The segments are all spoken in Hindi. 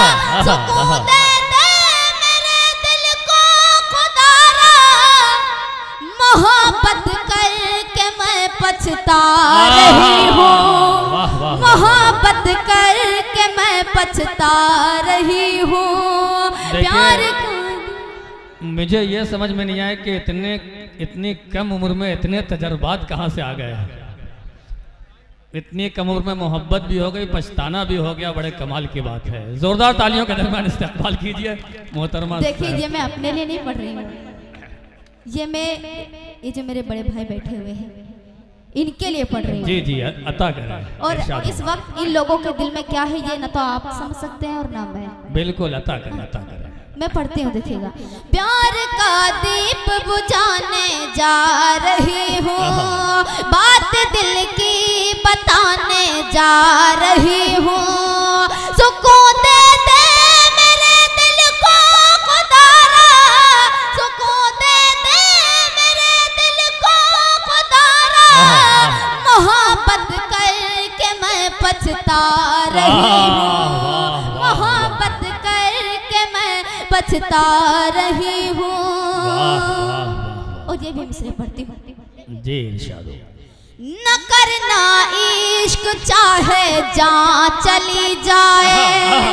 सुकून दे दे मेरे दिल को खुदारा, मोहब्बत करके मैं पछता रही हूँ, मोहब्बत करके मैं पछता रही हूँ। प्यार मुझे ये समझ में नहीं आया कि इतनी कम उम्र में इतने तजर्बात कहाँ से आ गए। इतनी कम उम्र में मोहब्बत भी हो गई, पछताना भी हो गया, बड़े कमाल की बात है। जोरदार तालियों के दरमियान इस्तेकबाल कीजिए मोहतरमा। देखिए ये मैं अपने लिए नहीं पढ़ रही हूँ, ये जो मेरे बड़े भाई बैठे हुए हैं इनके लिए पढ़ रही हूँ। जी जी अता करें। और इस वक्त इन लोगों के दिल में क्या है ये ना तो आप समझ सकते हैं और ना मैं। बिल्कुल अता करें, अता करें। मैं पढ़ती हूँ, देखिएगा। प्यार का दीप बुझाने जा रही हूँ, बात दिल की बताने जा रही हूँ। सुकून दे दे मेरे दिल को खुदारा, सुकून दे दे मेरे दिल को खुदारा, मोहब्बत करके मैं पछता रही हूँ, मोहब्बत करके मैं पछता रही हूँ। और ये भी मिसरे पढ़ती हूँ जी इरशाद। न करना इश्क चाहे जान चली जाए,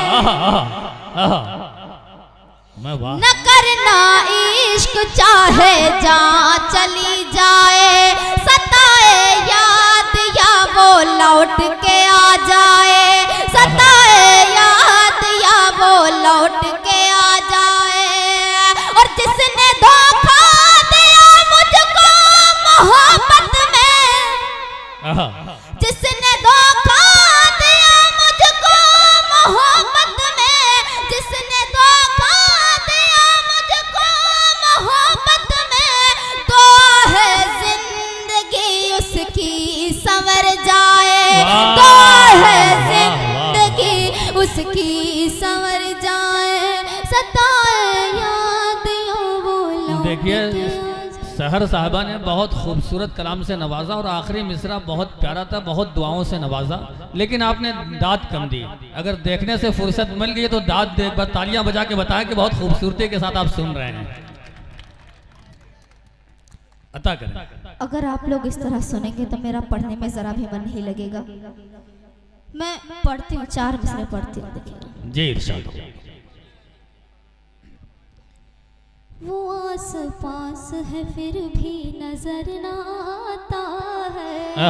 न करना इश्क चाहे जान चली जाए, सताए याद या वो लौट के आ जाए, सताए याद या वो लौट के आ जाए। और जिसने धोखा दिया मुझको मोहब्बत में, जिसने धोखा दिया मुझको मोहब्बत में, जिसने धोखा दिया मुझको मोहब्बत में, तो है जिंदगी उसकी संवर जाए, तो है जिंदगी उसकी संवर जाए, सताए याद वो लौट। देखिए सहर साहबा ने बहुत खूबसूरत कलाम से नवाजा और आखिरी मिसरा बहुत प्यारा था, बहुत दुआओं से नवाजा, लेकिन आपने दाद कम दी। अगर देखने से फुर्सत मिल गई तो दाद दे, बस तालियां बजा के बताएं कि बहुत खूबसूरती के साथ आप सुन रहे हैं। अता करें। अगर आप लोग इस तरह सुनेंगे तो मेरा पढ़ने में जरा भी मन नहीं लगेगा। मैं पढ़ती हूँ, 4 मिसरे पढ़ती हूँ, देखिए। जी इरशाद। वो आस पास है फिर भी नजर ना आता है।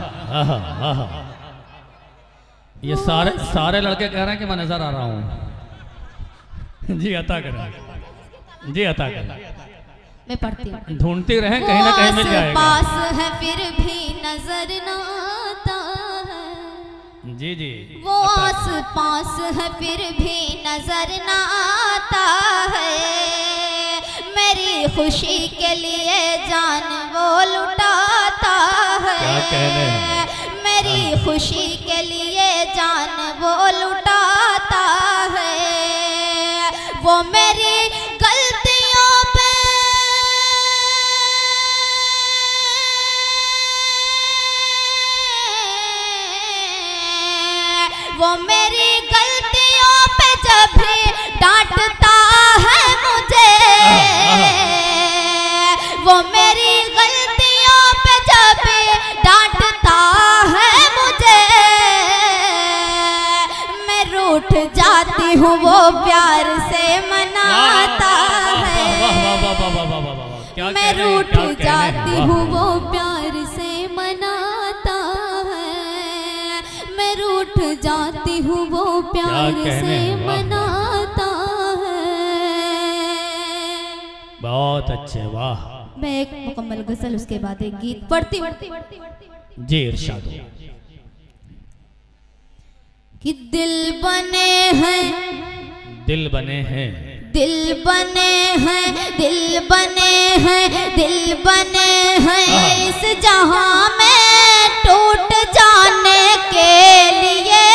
ये सारे लड़के कह रहे हैं कि मैं नजर आ रहा हूँ। जी अता करें, जी अता करें। मैं पढ़ती हूँ। ढूंढती रहें, कहीं ना कहीं मिल जाएगा। पास है फिर भी नजर ना आता है। जी जी। वो आस पास है फिर भी नजर ना आता है। मेरी खुशी के लिए जान वो लुटाता है। क्या कहने हैं? मेरी खुशी के लिए जान वो लुटाता है। वो मेरी गलतियों पे वो मेरी गलतियों पे जब भी डांटता है मुझे, वो मेरी गलतियों पे जब भी डांटता है मुझे, मैं रूठ जाती हूँ वो प्यार से मनाता है। मैं रूठ जाती हूँ वो प्यार से मनाता है। मैं रूठ जाती हूँ वो प्यार से मनाता है। बहुत अच्छे, वाह। मैं एक मुकम्मल गजल उसके बाद एक गीत पढ़ती हूँ। जी इरशाद। कि दिल बने हैं, दिल बने हैं, दिल बने हैं, दिल बने हैं, दिल बने हैं इस जहां में टूट जाने के लिए,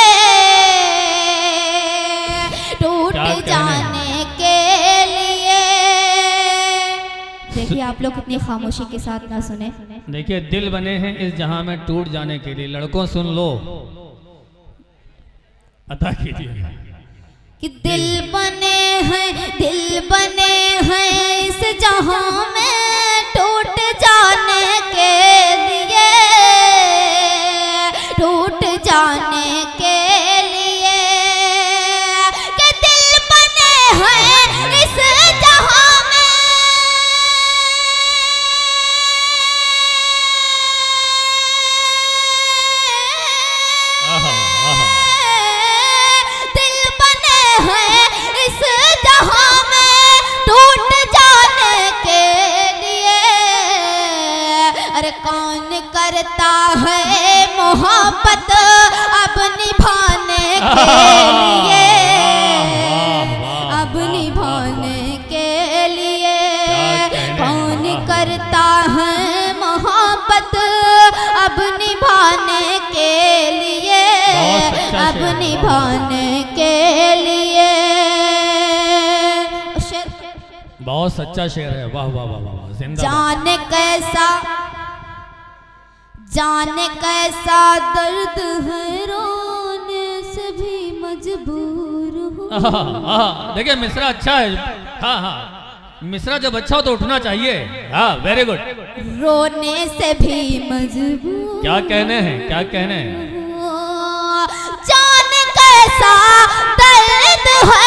टूट जाने के लिए। देखिए आप लोग कितनी खामोशी के साथ ना सुने। देखिए दिल बने हैं इस जहां में टूट जाने के लिए। लड़कों सुन लो, अता कीजिए। कि दिल बने हैं इस जहां में टूट जाने के लिए, टूट जाने के लिए, कि दिल बने हैं इस जहां में, दिल बने हैं इस जहां में टूट जाने के लिए। अरे कौन करता है मोहब्बत अब निभाने के लिए, अब निभाने के लिए। कौन करता है मोहब्बत अब निभाने के लिए, अब निभाने के लिए। बहुत सच्चा शेर है, वाह वाह वाह वाह, जाने कैसा दर्द है रोने से भी मजबूर हूँ। देखिए मिश्रा अच्छा है, हाँ हाँ, मिश्रा जब अच्छा हो तो उठना चाहिए। हाँ वेरी गुड। रोने से भी मजबूर, क्या कहने हैं, क्या कहने हैं। जाने कैसा दर्द है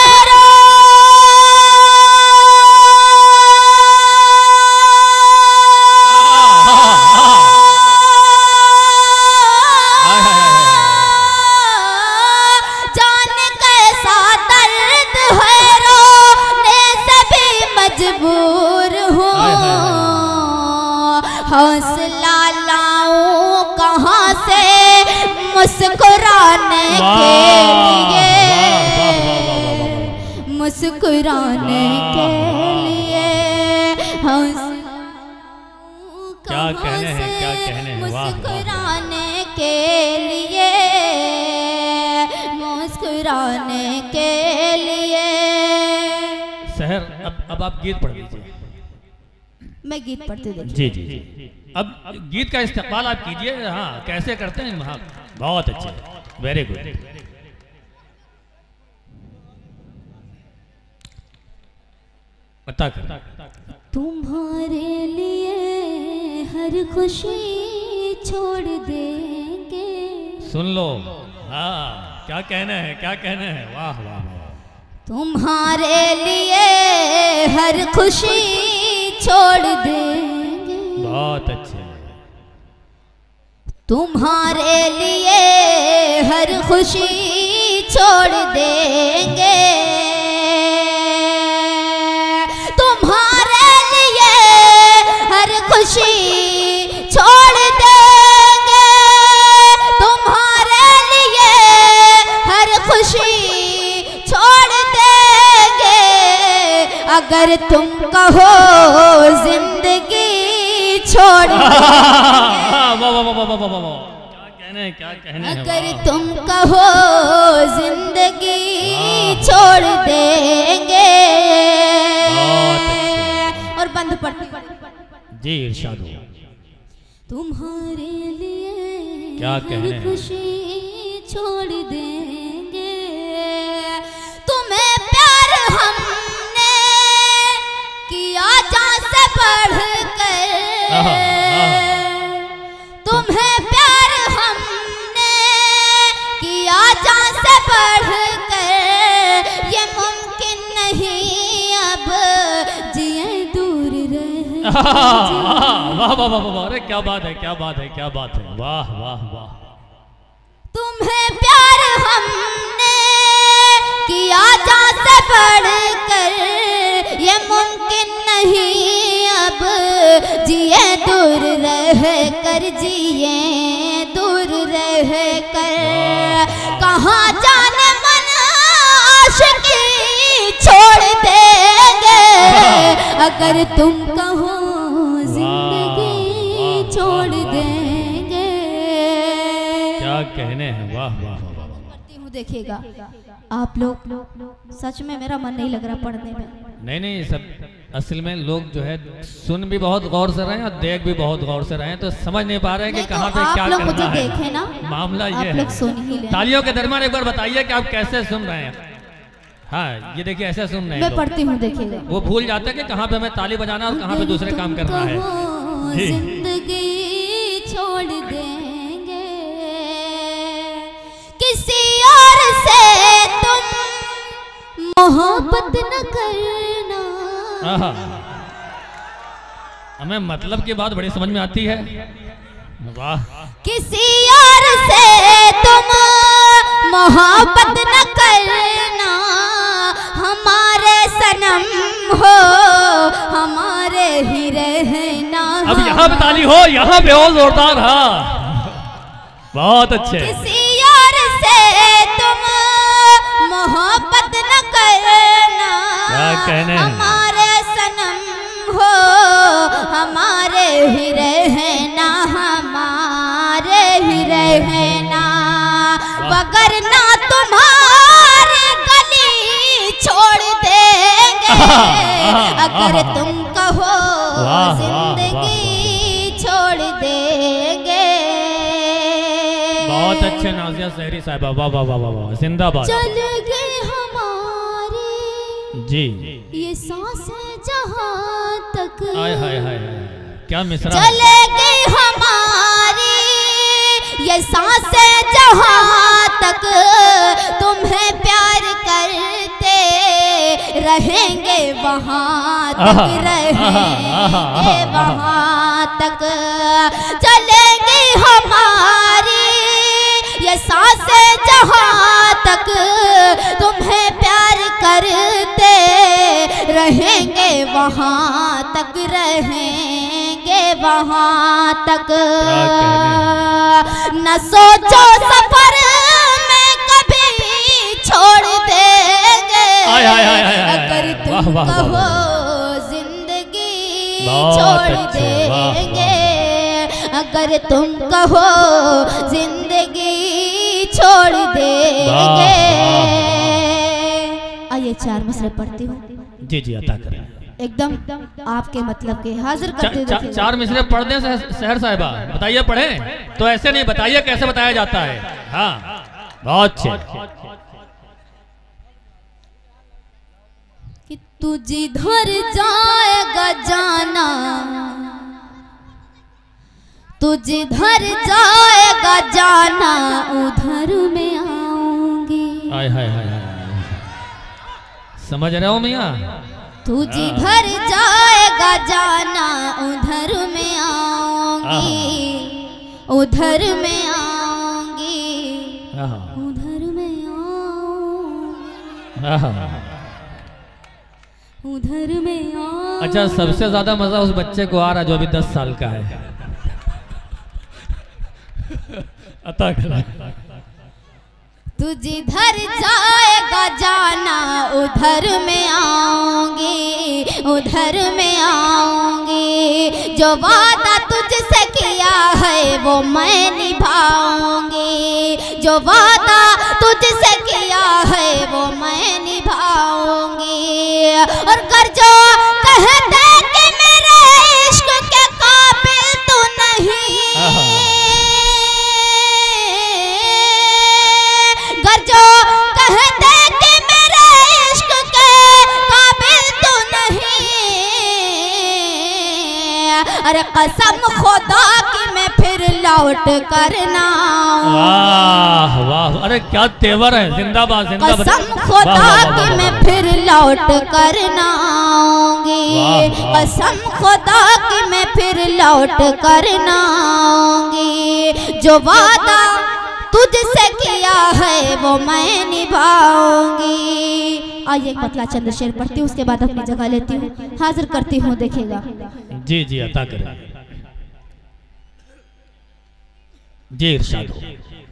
हौसला लाऊं कहाँ से मुस्कुराने के लिए, मुस्कुराने के लिए। हौसला क्या कहने हैं, क्या कहने हैं, मुस्कुराने के लिए, मुस्कुराने के लिए। सहर अब आप गीत पढ़ लीजिए। मैं गीत पढ़ते देखिए। जी जी जी। अब गीत का इस्तेमाल आप कीजिए। हाँ कैसे करते हैं, हाँ बहुत अच्छे, वेरी गुड। बता कर। तुम्हारे लिए हर खुशी छोड़ देंगे। सुन लो, हाँ क्या कहना है, क्या कहना है, वाह वाह वाह। तुम्हारे लिए हर खुशी छोड़ देंगे। बहुत अच्छे। तुम्हारे लिए हर खुशी छोड़ देंगे, तुम्हारे लिए हर खुशी छोड़ देंगे, तुम्हारे लिए हर खुशी छोड़ देंगे। अगर तुम कहो जिंदगी छोड़ देंगे, क्या कहने हैं, क्या कहने हैं। अगर तुम कहो जिंदगी छोड़ देंगे। और बंद पड़ती जी इरशाद हो। तुम्हारे लिए क्या कहने हैं। खुशी छोड़ देंगे, तुम्हें प्यार हमने किया जान से बढ़ कर, तुम्हें प्यार हमने किया जान से बढ़ कर। ये मुमकिन नहीं अब जिए दूर रहे। वाह वाह वाह वाह, अरे क्या बात है, क्या बात है, क्या बात है, वाह वाह वाह। तुम्हें प्यार हमने किया जान से बढ़ कर, ये मुमकिन नहीं अब जिए दूर रह कर, जिए दूर रह कर। कहाँ जाने मन आशिकी छोड़ देंगे, अगर तुम कहो जिंदगी छोड़ देंगे। क्या कहने हैं, वाह वाह वाह। करती हूँ देखिएगा आप लोग, सच में मेरा मन नहीं लग रहा पढ़ने में। नहीं नहीं, सब असल में लोग जो है सुन भी बहुत गौर से रहे हैं और देख भी बहुत गौर से रहे हैं, तो समझ नहीं पा रहे हैं कि कहाँ पे क्या करना है। मुझे देखे ना, मामला ये आप है। लोग सुन ही लें। तालियों के दरमियान एक बार बताइए कि आप कैसे सुन रहे हैं। हाँ ये देखिए ऐसे सुन रहे हैं मैं लोग। पढ़ती हूँ देखिएगा। वो भूल जाते हैं कि कहाँ पे हमें ताली बजाना और कहाँ पे दूसरे काम करना है। जी। जिंदगी छोड़ देंगे किसी और से तुम मोहब्बत न करना। आहा। हमें मतलब की बात बड़ी समझ में आती है। वाह। किसी और से तुम मोहब्बत न करना, हमारे सनम हो हमारे ही रहना। अब यहाँ पे ताली हो, यहाँ पे हो जोरदार। हाँ बहुत अच्छे। किसी और से तुम मोहब्बत न करना, क्या कहने हैं? हमारे सनम हो हमारे ही रहना, हमारे ही रहना। बगर ना तुम्हारी गली छोड़ देंगे, अगर तुम कहो जिंदगी छोड़ देंगे। बहुत अच्छे नाजिया सहरी साहिबा, वाह वाह वाह वाह, जिंदाबाद। चल गए हमारी जी ये सांसें जहां तक, हाय हाय हाय, क्या मिसरा। चले गई हमारी ये सांसें जहां तक, तुम्हें प्यार करते रहेंगे वहां तक, रहेंगे वहां तक। चलेंगी हमारी ये सांसें जहां तक, तुम्हें प्यार करते रहेंगे वहां तक, रहेंगे वहां तक। न सोचो सफर में कभी छोड़ देंगे, अगर तुम कहो जिंदगी छोड़ देंगे, अगर तुम कहो जिंदगी छोड़ देंगे। आइए 4 मिसरे पढ़ती हूँ। जी जी अता करें। एकदम आपके मतलब के हाजिर करते। 4 मिसरे पढ़ दें सहर साहिबा, बताइए पढ़े तो ऐसे नहीं, बताइए कैसे बताया जाता है। हाँ बहुत अच्छे। कि तू जिधर जाएगा जाना, तू जिधर जाएगा जाना, उधर में आऊंगी। हाय हाय हाय, समझ रहे हो मियाँ। तू जिधर जाएगा जाना, उधर में आऊंगी, उधर में आऊंगी, उधर में आऊंगी, उधर में आऊंगी। अच्छा सबसे ज्यादा मजा उस बच्चे को आ रहा जो अभी 10 साल का है। अता करा। तू जिधर जाएगा जाना, उधर में आऊंगी, उधर में आऊंगी। जो वादा तुझसे किया है वो मैं निभाऊंगी, जो वादा तुझसे किया है वो मैं निभाऊंगी। और कर जो कहते कि मेरे इश्क के काबिल तू नहीं, जो कहते कि मेरे इश्क के काबिल तू नहीं, अरे कसम खुदा की मैं फिर लौट करना। वाह वाह, अरे क्या तेवर है। जिंदाबाद जिंदाबाद। कसम खुदा की मैं फिर लौट करना आऊंगी, कसम खुदा की मैं फिर लौट करना आऊंगी। जो वादा तुझसे किया है वो मैं निभाऊंगी। आइए एक पतला चंद शेर पढ़ती हूँ, उसके बाद अपनी जगह लेती हूँ, हाजिर करती हूँ, देखेगा। जी जी अता करें। जी इरशाद हो।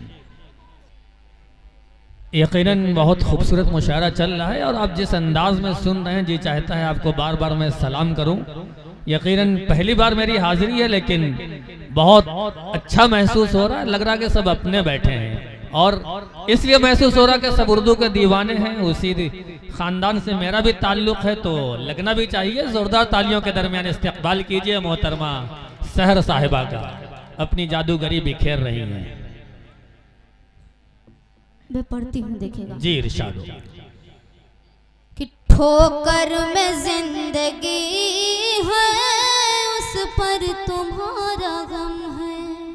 यकीनन बहुत खूबसूरत मुशायरा चल रहा है और आप जिस अंदाज में सुन रहे हैं, जी चाहता है आपको बार बार मैं सलाम करूं। यकीनन पहली बार मेरी हाजिरी है, लेकिन बहुत अच्छा महसूस हो रहा है। लग रहा है कि सब अपने बैठे हैं और इसलिए महसूस हो रहा है कि सब उर्दू के दीवाने हैं। उसी खानदान से मेरा भी ताल्लुक है, तो लगना भी चाहिए। जोरदार तालियों के दरमियान इस्तकबाल कीजिए मोहतरमा सहर साहिबा का। अपनी जादूगरी बिखेर रही हैं। मैं पढ़ती हूँ, देखेगा। जी इरशाद हो। ठोकर में जिंदगी है, उस पर तुम्हारा गम है।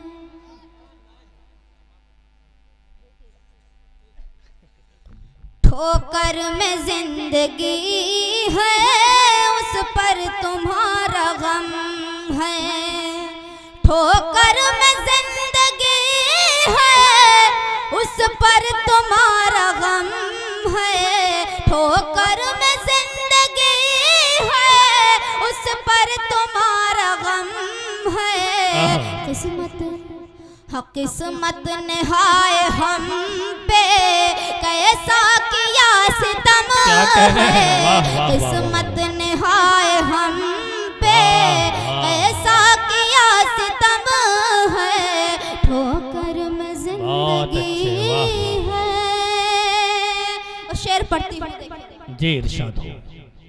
ठोकर में जिंदगी है, उस पर तुम्हारा गम है। ठोकर में जिंदगी है, उस पर तुम्हारा गम है। ठोकर में जिंदगी है, उस पर तुम्हारा गम है। किस्मत किस्मत ने हाय हम पे कैसा किया सितम है। किस्मत ने हाय हम पे कैसा किया सितम है। ठोकर में जिंदगी है। और शेर पढ़ती हूँ जी, इरशाद हो।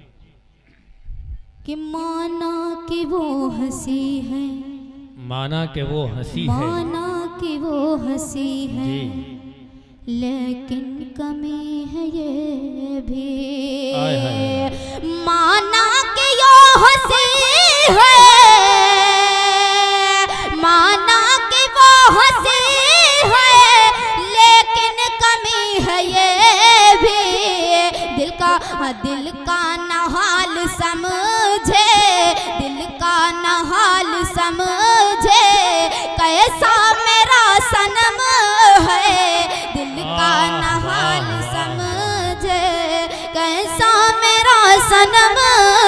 कि माना कि वो हंसी है, माना कि वो हंसी है, माना कि वो हंसी है, जी। लेकिन कमी है ये भी। आय हाय। माना कि यो हंसी है, माना कि वो हंसी है, लेकिन कमी है ये भी। दिल का न हाल समझे, दिल का न हाल समझे, कैसा मेरा सनम है। दिल का न हाल समझे, कैसा मेरा सनम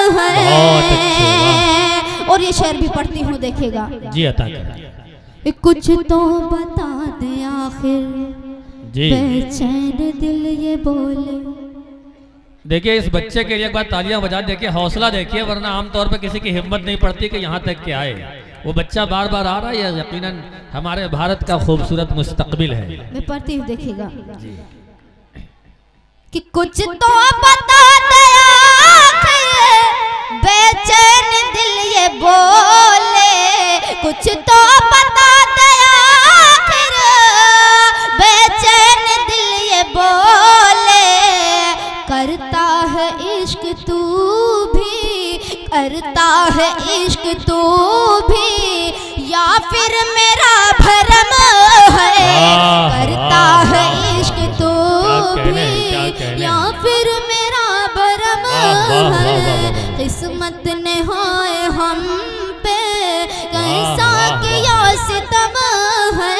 है। और ये शेर भी पढ़ती हूँ, देखिएगा जी, अता कर। कुछ तो बता दे आखिर, बेचैन दिल ये बोले। देखिए, इस बच्चे के लिए एक बार तालियां बजा, देखिए हौसला देखिए, वरना आमतौर पे किसी की हिम्मत नहीं पड़ती कि यहाँ तक के आए। वो बच्चा बार बार आ रहा है, यकीनन हमारे भारत का खूबसूरत मुस्तकबिल है। मैं पढ़ती हूँ, देखिएगा कि कुछ तो बता दे आखिर, बेचैन दिल ये बोले। कुछ तो बता दे आखिर, बेचैन दिल ये बोले। करता है इश्क तू भी, करता है इश्क तू भी, या फिर मेरा भरम है। करता है इश्क तू भी, या फिर मेरा भरम है। किस्मत ने हाय हम पे कैसा किया सितम है।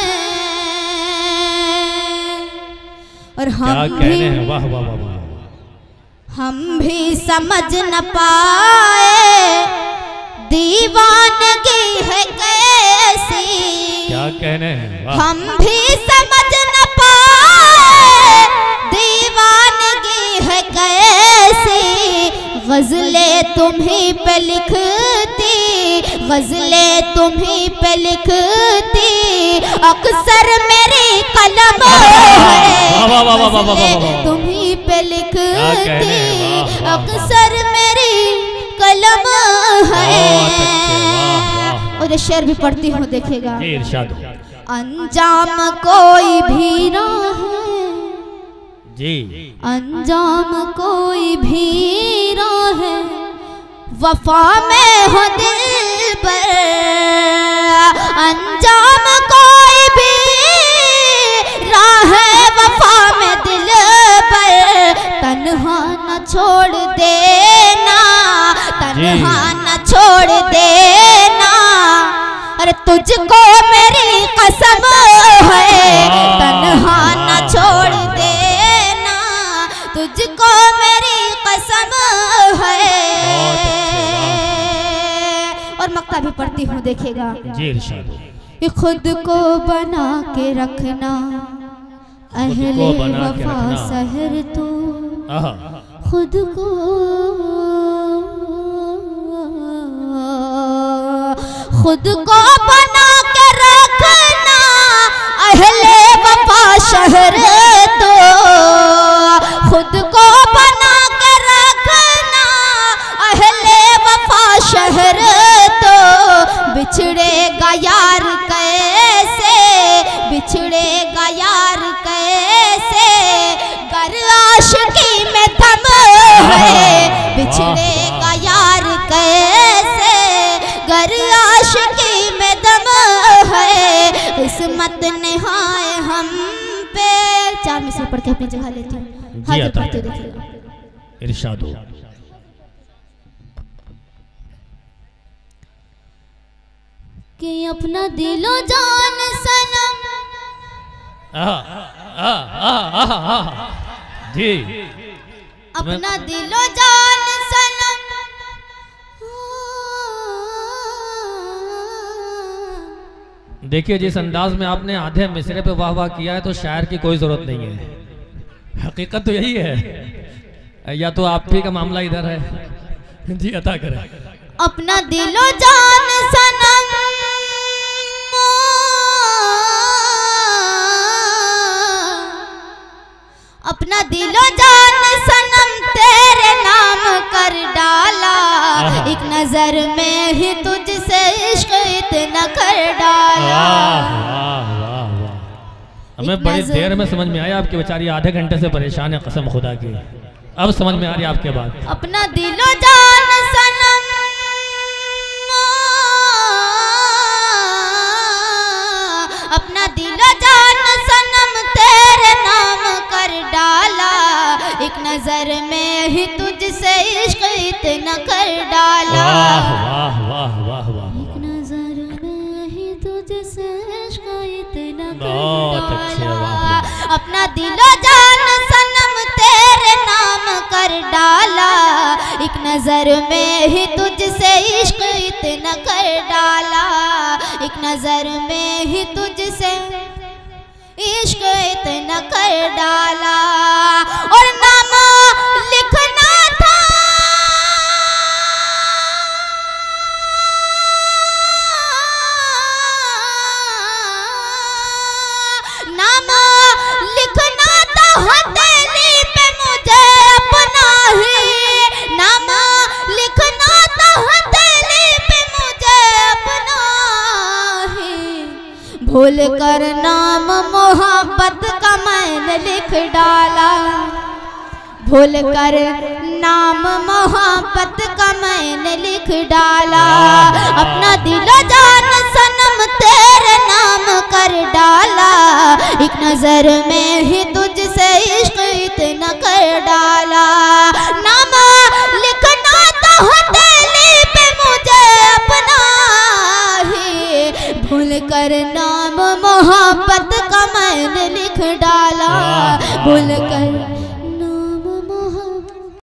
और हम भी, वाह वाह वाह, हम भी समझ न पाए दीवानगी है कैसी। क्या कहने हैं, हम भी समझ न पाए दीवानगी है कैसी। गजलें तुम्हीं पे लिखती, गजलें तुम्हीं पे लिखती, अक्सर मेरी कलम है। गजलें तुम्हीं पे लिखती, अक्सर मेरी कलम है। और ये शेर भी पढ़ती हूँ, देखिएगा। इरशाद। अंजाम कोई भी ना है जी, अंजाम कोई भी ना है, वफा में हो दिल पर। अंजाम कोई भी राह है वफा में दिल पर। तन्हा न छोड़ देना, तन्हा न छोड़ देना, अरे तुझको मेरी कसम है। तन्हा न छोड़ देना, तुझको मेरी कसम है। और मक्ता भी पढ़ती हूँ, देखिएगा जी, इरशाद। खुद को बना के रखना, अहले वफा सहर तू। खुद को बना के रखना, अहले वफा शहर तो। खुद को बना के रखना, अहले वफा शहर तो। बिछड़ेगा यार कैसे, बिछड़ेगा यार कैसे, गर आशिकी में दम है। बिछड़ेगा यार कैसे, गर आशिकी में दम है, किस्मत निहाय हम पे। 4 मिसरे पढ़ के अपनी जगह लेती हूँ, हाजिर पढ़ते देखिएगा। इरशाद हो। कि अपना दिलो जान सनम, जी, अपना दिलो जान सनम, देखिए जिस अंदाज में आपने आधे मिसरे पे वाह वाह किया है तो शायर की कोई जरूरत नहीं है। हकीकत तो यही है, या तो आप ही का मामला इधर है। जी अता करें। अपना दिलो जान सनम, अपना दिलो जान सनम तेरे नाम कर डाला, एक नजर में ही तुझसे इश्क इतना कर डाला। हमें बड़ी देर में समझ में आया, आपकी बेचारी आधे घंटे से परेशान है, कसम खुदा की अब समझ में आ रही है आपके बात। अपना दिलो जान सनम, अपना दिलो जान सनम तेरे नाम कर डाला, एक नजर में ही तुझसे इश्क इतना कर डाला। वाह वाह वाह वाह, एक नजर में ही तुझसे इश्क इतना कर बहुत अच्छे, डाला। अपना दिलो जान सनम तेरे नाम कर डाला, एक नजर में ही तुझसे इश्क इतना कर डाला, एक नजर में ही तुझसे इश्क इतना कर डाला। और नाम लिखना था, नाम लिखना था हथेली पे मुझे अपना ही, नाम लिखना था हथेली पे मुझे अपना ही, भूल कर नाम मोहब्बत का मैंने लिख डाला, भूल कर नाम मोहब्बत का मैंने लिख डाला। अपना दिलो जान सनम तेरे नाम कर डाला, एक नजर में ही तुझसे इश्क इतना कर डाला। नाम लिखना था हथेली पे मुझे अपना ही, भूल कर नाम मोहब्बत का मैंने लिख डाला, भूल कर